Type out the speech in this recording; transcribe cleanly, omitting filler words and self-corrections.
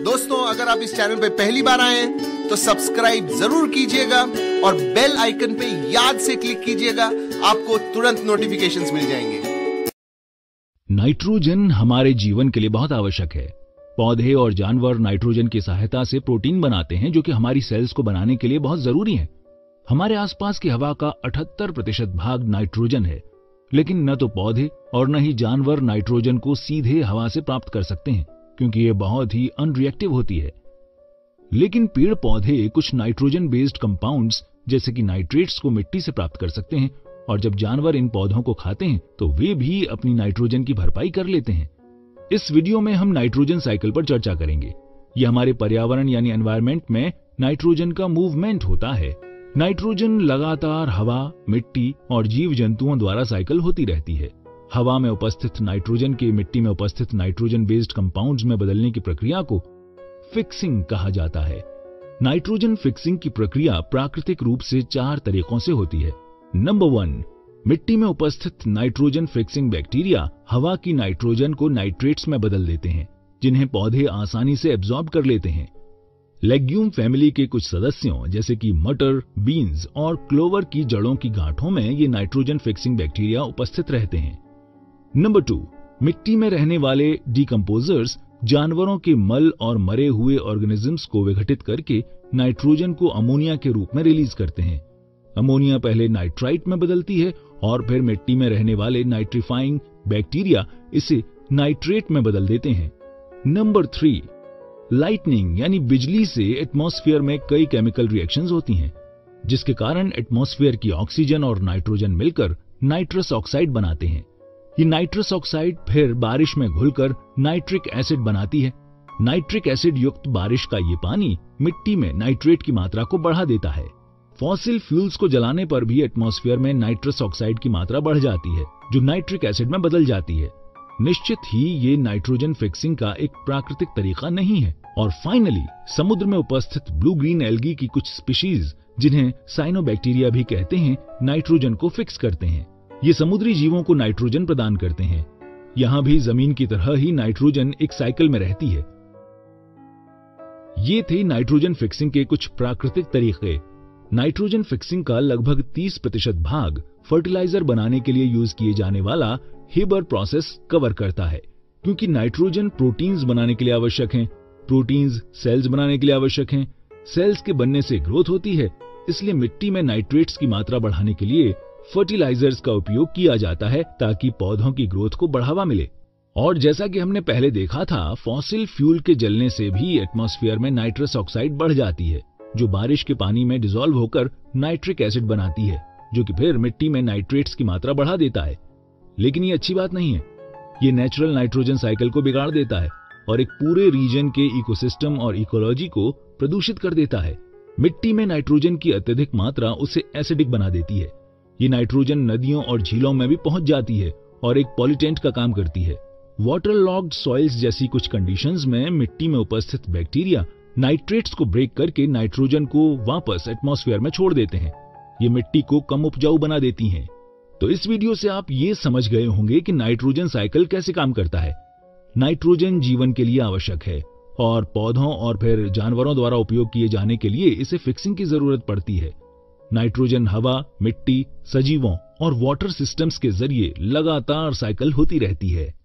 दोस्तों, अगर आप इस चैनल पे पहली बार आए हैं तो सब्सक्राइब जरूर कीजिएगा और बेल आइकन पे याद से क्लिक कीजिएगा, आपको तुरंत नोटिफिकेशंस मिल जाएंगे। नाइट्रोजन हमारे जीवन के लिए बहुत आवश्यक है। पौधे और जानवर नाइट्रोजन की सहायता से प्रोटीन बनाते हैं, जो कि हमारी सेल्स को बनाने के लिए बहुत जरूरी है। हमारे आसपास की हवा का 78% भाग नाइट्रोजन है, लेकिन न तो पौधे और न ही जानवर नाइट्रोजन को सीधे हवा से प्राप्त कर सकते हैं, क्योंकि ये बहुत ही अनरिएक्टिव होती है। लेकिन पेड़ पौधे कुछ नाइट्रोजन बेस्ड कंपाउंड्स जैसे कि नाइट्रेट्स को मिट्टी से प्राप्त कर सकते हैं, और जब जानवर इन पौधों को खाते हैं तो वे भी अपनी नाइट्रोजन की भरपाई कर लेते हैं। इस वीडियो में हम नाइट्रोजन साइकिल पर चर्चा करेंगे। यह हमारे पर्यावरण यानी एनवायरनमेंट में नाइट्रोजन का मूवमेंट होता है। नाइट्रोजन लगातार हवा, मिट्टी और जीव जंतुओं द्वारा साइकिल होती रहती है। हवा में उपस्थित नाइट्रोजन के मिट्टी में उपस्थित नाइट्रोजन बेस्ड कंपाउंड्स में बदलने की प्रक्रिया को फिक्सिंग कहा जाता है। नाइट्रोजन फिक्सिंग की प्रक्रिया प्राकृतिक रूप से 4 तरीकों से होती है। नंबर 1, मिट्टी में उपस्थित नाइट्रोजन फिक्सिंग बैक्टीरिया हवा की नाइट्रोजन को नाइट्रेट्स में बदल देते हैं, जिन्हें पौधे आसानी से एब्जॉर्ब कर लेते हैं। लेग्यूम फैमिली के कुछ सदस्यों जैसे कि मटर, बीन्स और क्लोवर की जड़ों की गांठों में ये नाइट्रोजन फिक्सिंग बैक्टीरिया उपस्थित रहते हैं। नंबर 2, मिट्टी में रहने वाले डिकम्पोजर्स जानवरों के मल और मरे हुए ऑर्गेनिजम्स को विघटित करके नाइट्रोजन को अमोनिया के रूप में रिलीज करते हैं। अमोनिया पहले नाइट्राइट में बदलती है और फिर मिट्टी में रहने वाले नाइट्रीफाइंग बैक्टीरिया इसे नाइट्रेट में बदल देते हैं। नंबर 3, लाइटनिंग यानी बिजली से एटमॉस्फेयर में कई केमिकल रिएक्शंस होती हैं, जिसके कारण एटमॉस्फेयर की ऑक्सीजन और नाइट्रोजन मिलकर नाइट्रस ऑक्साइड बनाते हैं। ये नाइट्रस ऑक्साइड फिर बारिश में घुलकर नाइट्रिक एसिड बनाती है। नाइट्रिक एसिड युक्त बारिश का ये पानी मिट्टी में नाइट्रेट की मात्रा को बढ़ा देता है। फॉसिल फ्यूल्स को जलाने पर भी एटमॉस्फेयर में नाइट्रस ऑक्साइड की मात्रा बढ़ जाती है, जो नाइट्रिक एसिड में बदल जाती है। निश्चित ही ये नाइट्रोजन फिक्सिंग का एक प्राकृतिक तरीका नहीं है। और फाइनली, समुद्र में उपस्थित ब्लू ग्रीन एल्गी की कुछ स्पीशीज, जिन्हें साइनोबैक्टीरिया भी कहते हैं, नाइट्रोजन को फिक्स करते हैं। ये समुद्री जीवों को नाइट्रोजन प्रदान करते हैं। यहां भी जमीन की तरह ही नाइट्रोजन एक साइकिल में रहती है। ये थे नाइट्रोजन फिक्सिंग के कुछ प्राकृतिक तरीके। नाइट्रोजन फिक्सिंग का लगभग 30% भाग फर्टिलाइजर बनाने के लिए यूज किए जाने वाला हेबर प्रोसेस कवर करता है, क्योंकि नाइट्रोजन प्रोटीन्स बनाने के लिए आवश्यक हैं, प्रोटीन्स सेल्स बनाने के लिए आवश्यक हैं, सेल्स के बनने से ग्रोथ होती है। इसलिए मिट्टी में नाइट्रेट्स की मात्रा बढ़ाने के लिए फर्टिलाइजर्स का उपयोग किया जाता है, ताकि पौधों की ग्रोथ को बढ़ावा मिले। और जैसा कि हमने पहले देखा था, फॉसिल फ्यूल के जलने से भी एटमॉस्फेयर में नाइट्रस ऑक्साइड बढ़ जाती है, जो बारिश के पानी में डिसॉल्व होकर नाइट्रिक एसिड बनाती है, जो कि फिर मिट्टी में नाइट्रेट्स की मात्रा बढ़ा देता है। लेकिन ये अच्छी बात नहीं है। ये नेचुरल नाइट्रोजन साइकिल को बिगाड़ देता है और एक पूरे रीजन के इकोसिस्टम और इकोलॉजी को प्रदूषित कर देता है। मिट्टी में नाइट्रोजन की अत्यधिक मात्रा उसे एसिडिक बना देती है। ये नाइट्रोजन नदियों और झीलों में भी पहुंच जाती है और एक पॉल्यूटेंट का काम करती है। वाटर लॉक्ड सॉइल्स जैसी कुछ कंडीशंस में मिट्टी में उपस्थित बैक्टीरिया नाइट्रेट्स को ब्रेक करके नाइट्रोजन को वापस एटमॉस्फेयर में छोड़ देते हैं। ये मिट्टी को कम उपजाऊ बना देती हैं। तो इस वीडियो से आप ये समझ गए होंगे कि नाइट्रोजन साइकिल कैसे काम करता है। नाइट्रोजन जीवन के लिए आवश्यक है और पौधों और फिर जानवरों द्वारा उपयोग किए जाने के लिए इसे फिक्सिंग की जरूरत पड़ती है। नाइट्रोजन हवा, मिट्टी, सजीवों और वाटर सिस्टम्स के जरिए लगातार साइकिल होती रहती है।